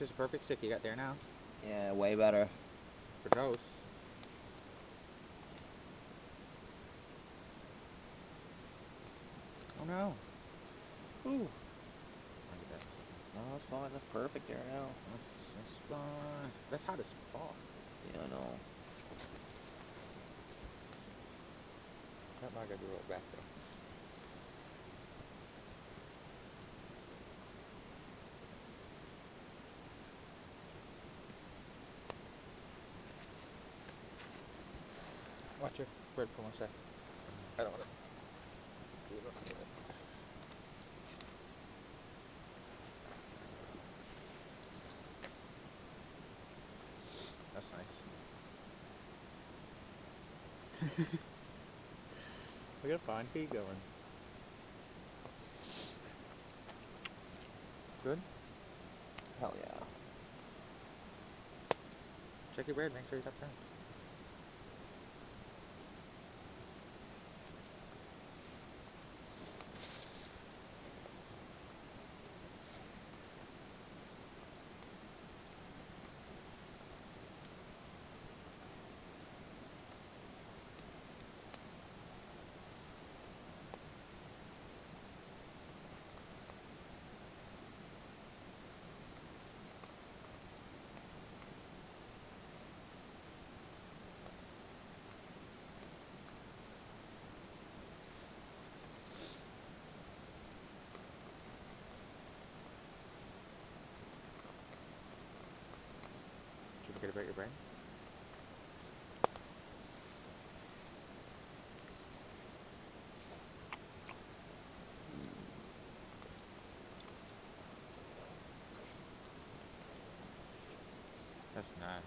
this is a perfect stick you got there now. Yeah, way better. For toast. Oh no. Ooh. Look at that. No, it's fine. That's perfect there now. That's fine. That's hot as fuck. Yeah, I know. That might gotta be rolled back though. Watch your bread for 1 second. I don't want to. That's nice. We got a fine feed going. Good? Hell yeah. Check your bread, make sure he's upturned. Did you forget about your bread? That's nice.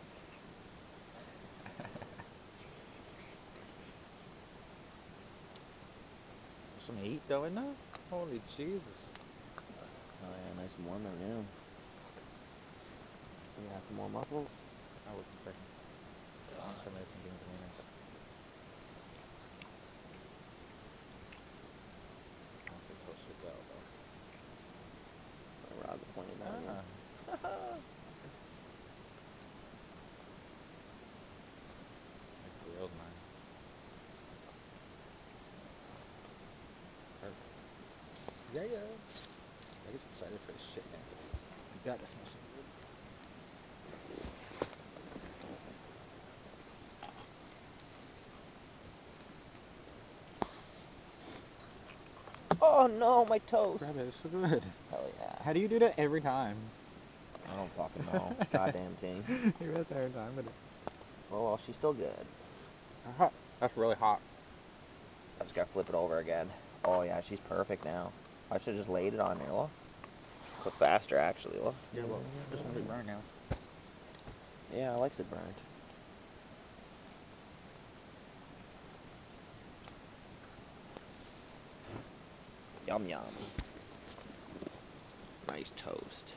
Some heat though in there? Holy Jesus. Oh yeah, nice and warm right now. You got some more muffled? I'll wait a second. Somebody can give me bananas. I don't think toast should go though. Rob pointed that again. I grilled mine. Perfect. Yeah. I get excited for this shit now. God, that smells so good. Oh no, my toast. Grab it, it's so good. Hell yeah. How do you do that every time? I don't fucking know. Goddamn thing. You do that every time, but Oh well, she's still good. That's really hot. I just gotta flip it over again. Oh yeah, she's perfect now. I should have just laid it on there, look. But faster actually, look. Yeah, well, this one's burn now. Yeah, I likes it burned. Yum yum. Nice toast.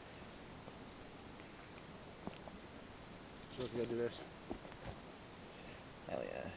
So let's go do this. Hell yeah.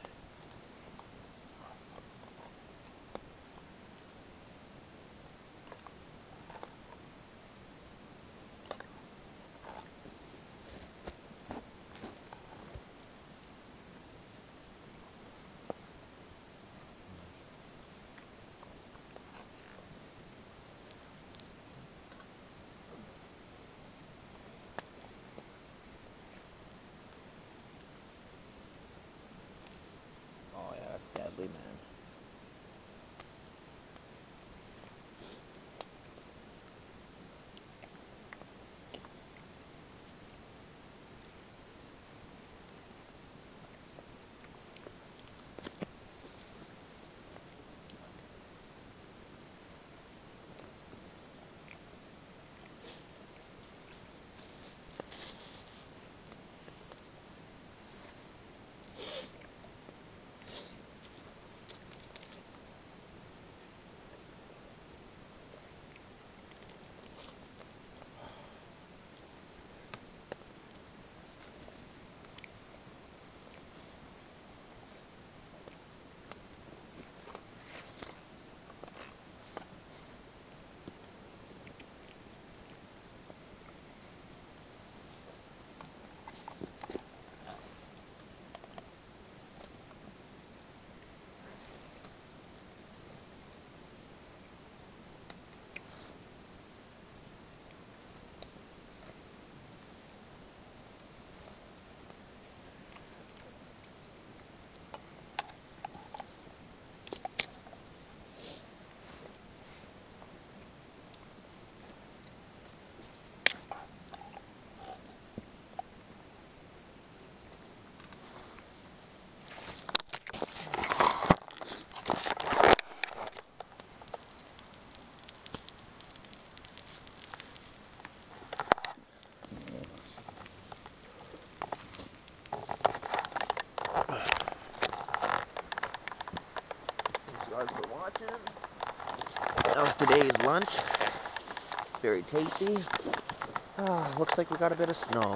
guys for watching. That was today's lunch. Very tasty. Looks like we got a bit of snow.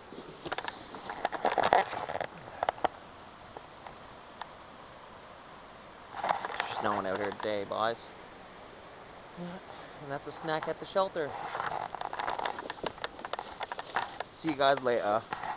It's snowing out here today, boys. And that's a snack at the shelter. See you guys later.